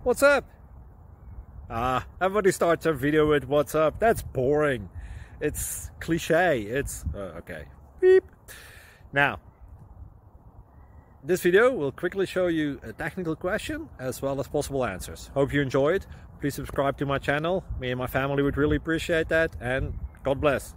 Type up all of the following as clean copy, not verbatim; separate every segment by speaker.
Speaker 1: What's up? Everybody starts their video with what's up. That's boring. It's cliche. It's okay. Beep. Now, this video will quickly show you a technical question as well as possible answers. Hope you enjoy it. Please subscribe to my channel. Me and my family would really appreciate that, and God bless.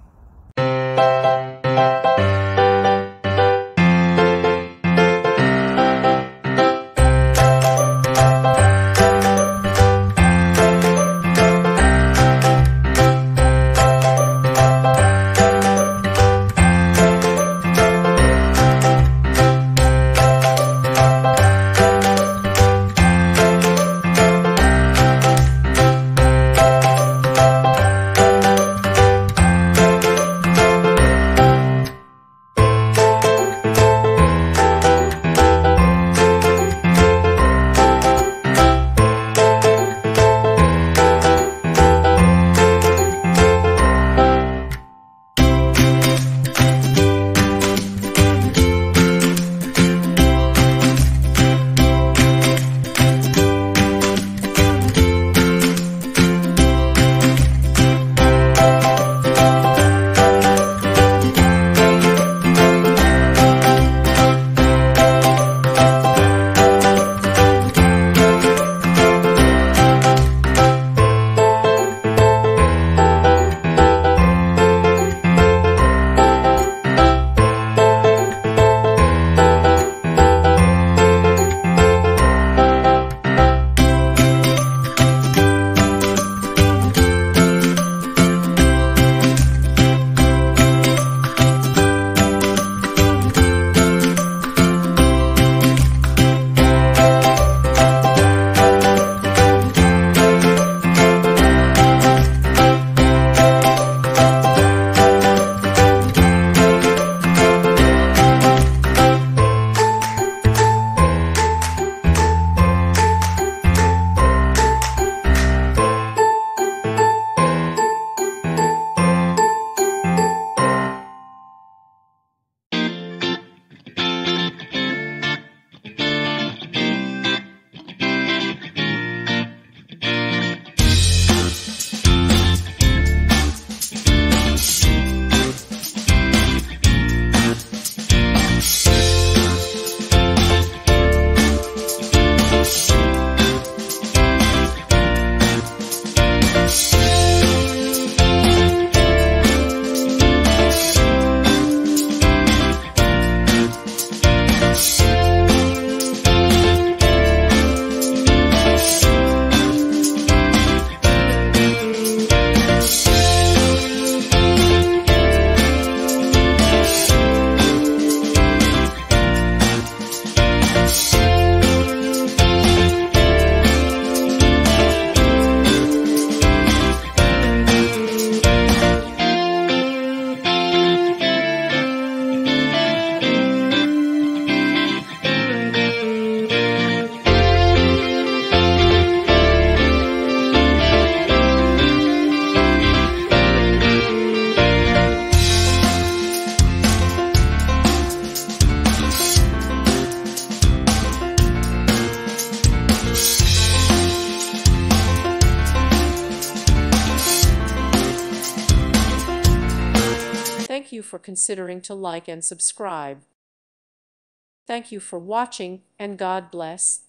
Speaker 2: Thank you for considering to like and subscribe. Thank you for watching, and God bless.